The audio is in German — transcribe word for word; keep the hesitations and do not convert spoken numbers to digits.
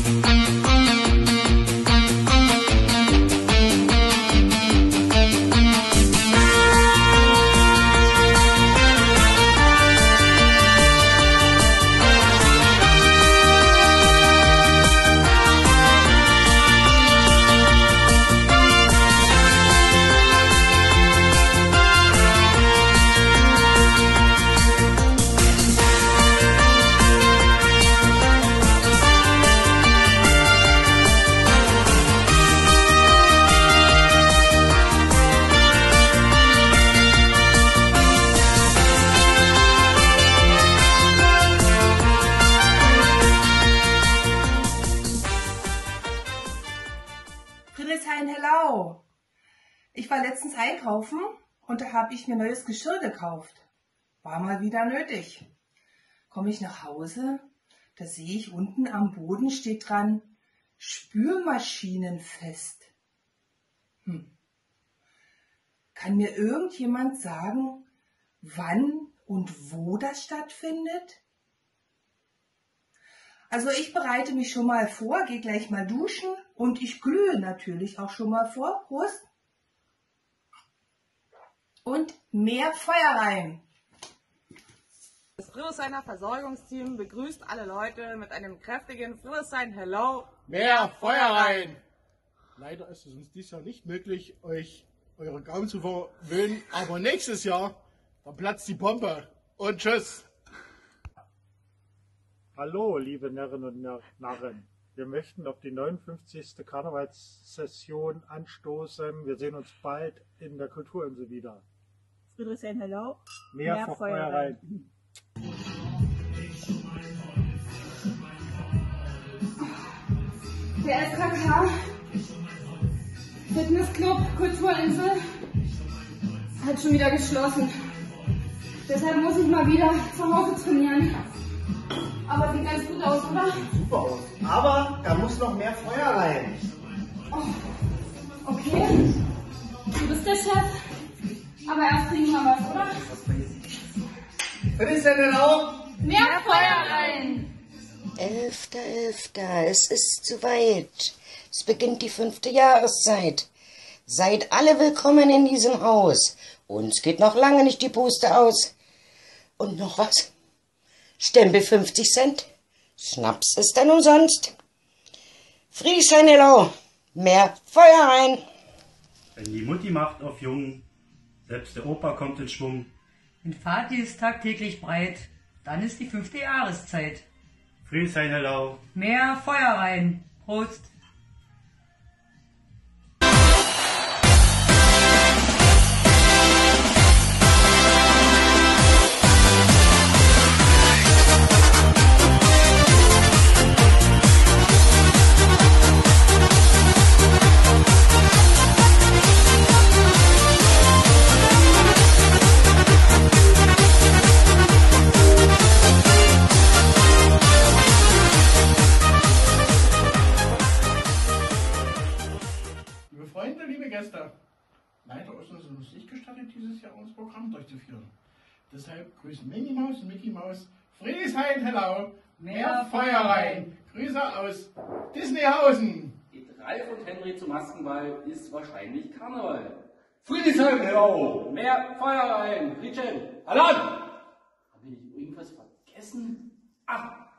Hello. Ich war letztens einkaufen und da habe ich mir neues Geschirr gekauft. War mal wieder nötig. Komme ich nach Hause, da sehe ich unten am Boden steht dran Spülmaschinenfest. Hm. Kann mir irgendjemand sagen, wann und wo das stattfindet? Also ich bereite mich schon mal vor, gehe gleich mal duschen und ich glühe natürlich auch schon mal vor. Prost! Und mehr Feuer rein! Das Friedrichshainer Versorgungsteam begrüßt alle Leute mit einem kräftigen Friedrichshain Hello. Mehr Feuer rein! Leider ist es uns dieses Jahr nicht möglich, euch eure Gaumen zu verwöhnen, aber nächstes Jahr, dann platzt die Bombe. Und tschüss! Hallo, liebe Närrinnen und Narren. Wir möchten auf die neunundfünfzigste Karnevalssession anstoßen. Wir sehen uns bald in der Kulturinsel wieder. Friedrichshain Hello. Mehr, Mehr Feuer rein. Der S K K Fitnessclub Kulturinsel hat schon wieder geschlossen. Deshalb muss ich mal wieder zu Hause trainieren. Aber sieht ganz gut aus, oder? Super aus. Aber da muss noch mehr Feuer rein. Oh, okay. Du bist der Chef. Aber erst kriegen wir was, oder? Was ist denn denn auch? Mehr Feuer rein! Elfter, Elfter, es ist soweit. Es beginnt die fünfte Jahreszeit. Seid alle willkommen in diesem Haus. Uns geht noch lange nicht die Puste aus. Und noch was? Stempel fünfzig Cent. Schnaps ist dann umsonst. Friedrichshain Hello. Mehr Feuer rein. Wenn die Mutti macht auf Jungen, selbst der Opa kommt in Schwung. Wenn Vati ist tagtäglich breit, dann ist die fünfte Jahreszeit. Friedrichshain Hello. Mehr Feuer rein. Prost. Leider ist es uns nicht gestattet, dieses Jahr unser Programm durchzuführen. Deshalb grüßen Minnie Maus und Mickey Maus. Friedrichshain Hello. Mehr Feuer rein. Grüße aus Disneyhausen. Geht Ralf und Henry zum Maskenball, ist wahrscheinlich Karneval. Friedrichshain Hello. Mehr Feuer rein. Friedchen. Alarm! Habe ich irgendwas vergessen? Ach,